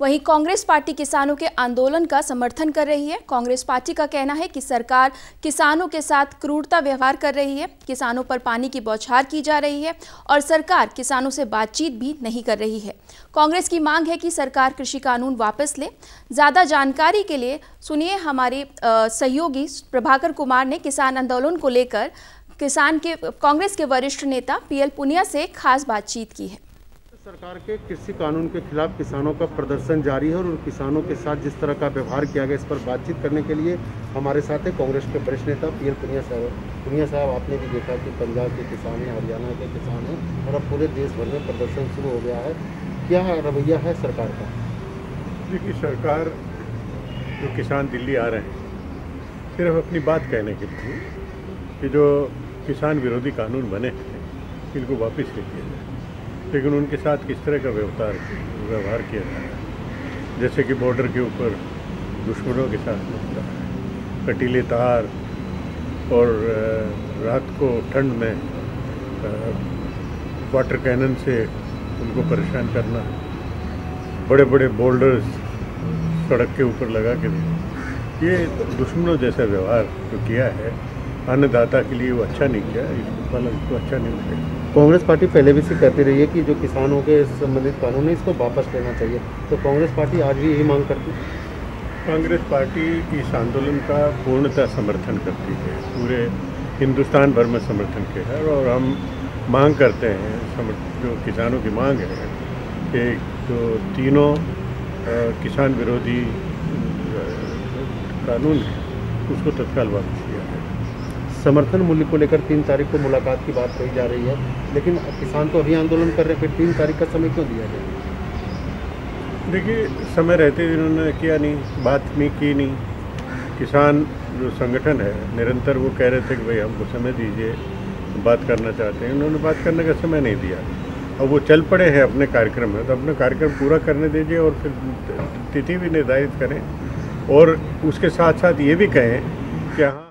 वहीं कांग्रेस पार्टी किसानों के आंदोलन का समर्थन कर रही है। कांग्रेस पार्टी का कहना है कि सरकार किसानों के साथ क्रूरता व्यवहार कर रही है, किसानों पर पानी की बौछार की जा रही है और सरकार किसानों से बातचीत भी नहीं कर रही है। कांग्रेस की मांग है कि सरकार कृषि कानून वापस ले। ज्यादा जानकारी के लिए सुनिए हमारे सहयोगी प्रभाकर कुमार ने किसान आंदोलन को लेकर कांग्रेस के वरिष्ठ नेता पीएल पुनिया से खास बातचीत की है। सरकार के कृषि कानून के खिलाफ किसानों का प्रदर्शन जारी है और उन किसानों के साथ जिस तरह का व्यवहार किया गया, इस पर बातचीत करने के लिए हमारे साथ है कांग्रेस के वरिष्ठ नेता पीएल पुनिया साहब। पुनिया साहब, आपने भी देखा कि पंजाब के किसान हैं, हरियाणा के किसान हैं और अब पूरे देश भर में प्रदर्शन शुरू हो गया है। क्या रवैया है सरकार का? देखिए, सरकार जो किसान दिल्ली आ रहे हैं सिर्फ अपनी बात कहने के लिए कि जो किसान विरोधी कानून बने हैं इनको वापस ले लिया जाए, लेकिन उनके साथ किस तरह का व्यवहार किया जा रहा है, जैसे कि बॉर्डर के ऊपर दुश्मनों के साथ होता है, कटीले तार और रात को ठंड में वाटर कैनन से उनको परेशान करना, बड़े बड़े बोल्डर्स सड़क के ऊपर लगा के, ये दुश्मनों जैसा व्यवहार जो किया है अन्नदाता के लिए वो अच्छा नहीं किया, पालन को अच्छा नहीं लगेगा। कांग्रेस पार्टी पहले भी से कहती रही है कि जो किसानों के संबंधित कानून है इसको वापस लेना चाहिए, तो कांग्रेस पार्टी आज भी यही मांग करती है? कांग्रेस पार्टी इस आंदोलन का पूर्णतः समर्थन करती है, पूरे हिंदुस्तान भर में समर्थन किया है और हम मांग करते हैं, जो किसानों की मांग है कि जो तीनों किसान विरोधी कानून है उसको तत्काल वापस किया जाए। समर्थन मूल्य को लेकर 3 तारीख को मुलाकात की बात कही जा रही है, लेकिन किसान तो अभी आंदोलन कर रहे हैं, फिर 3 तारीख का समय क्यों दिया गया? देखिए, समय रहते इन्होंने किया नहीं, बात नहीं की नहीं। किसान जो संगठन है निरंतर वो कह रहे थे कि भाई हमको समय दीजिए, बात करना चाहते हैं, उन्होंने बात करने का समय नहीं दिया। अब वो चल पड़े हैं अपने कार्यक्रम में, तो अपना कार्यक्रम पूरा करने दीजिए और फिर तिथि भी निर्धारित करें और उसके साथ साथ ये भी कहें कि हाँ